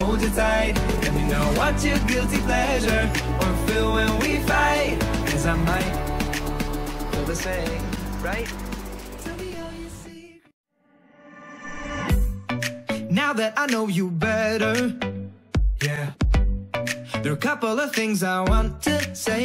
hold you tight. Let me know what's your guilty pleasure or feel when we fight, 'cause I might feel the same, right? Tell me all your secrets. Now that I know you better, yeah, there are a couple of things I want to say.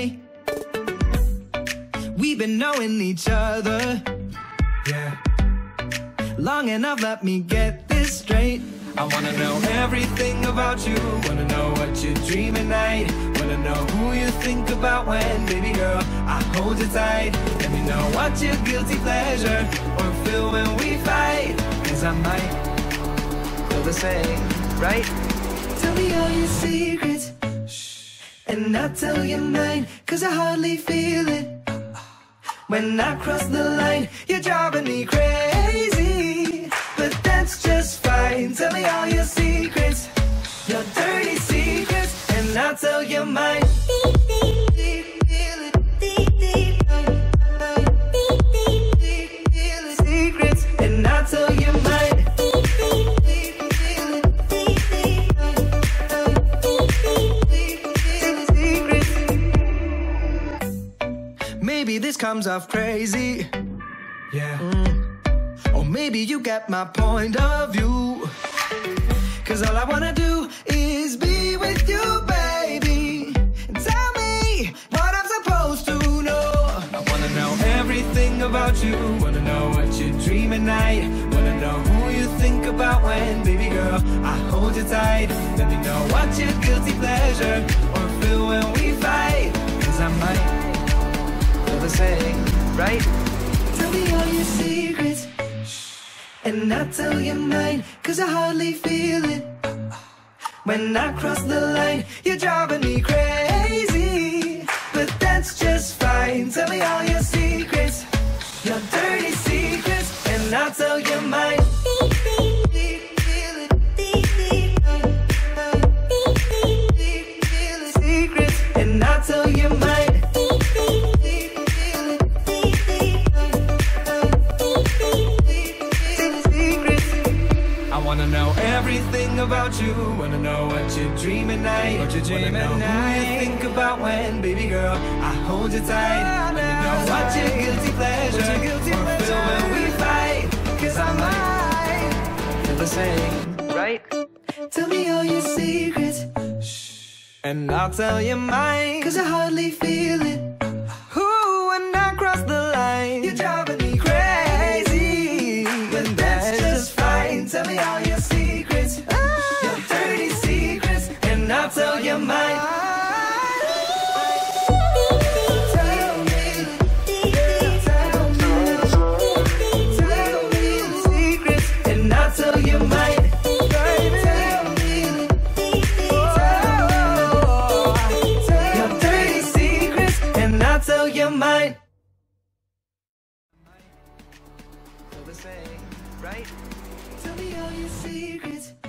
We've been knowing each other, yeah, long enough, let me get this straight. I wanna know everything about you, wanna know what you dream at night, wanna know who you think about when, baby girl, I hold you tight. Let me know what's your guilty pleasure or feel when we fight, 'cause I might feel the same, right? Tell me all your secrets, and I'll tell you mine, 'cause I hardly feel it. When I cross the line, you're driving me crazy, but that's just fine. Tell me all your secrets, your dirty secrets, and I'll tell you mine. Secrets, and I'll tell you mine. Maybe this comes off crazy, yeah, or maybe you get my point of view, 'cause all I wanna do is be with you, baby, and tell me what I'm supposed to know. I wanna know everything about you, wanna know what you dream at night, wanna know who you think about when, baby girl, I hold you tight. Let me know what's your guilty pleasure or feel when we fight, 'cause I might the same, right? Tell me all your secrets, and I'll tell you mine, 'cause I hardly feel it. When I cross the line, you're driving me crazy, but that's just fine. Tell me all your secrets, your dirty secrets, and I'll tell you mine. Secrets, and I'll tell you mine. Wanna know everything about you, wanna know what you dream at night, what you dream at night, who you think about when, baby girl, I hold you tight. Let me know what's your guilty pleasure, or feel when we fight, 'cause I might feel the same, right? Tell me all your secrets, and I'll tell you mine, 'cause I hardly feel it. Ooh, when I cross the line, you're driving me crazy, but that's just fine. Tell me all your secrets, your dirty secrets, and I'll tell you mine. Tell me the secrets, and I'll tell you mine. Your dirty secrets, and I'll tell you mine. Feel the same, right? Tell me all your secrets,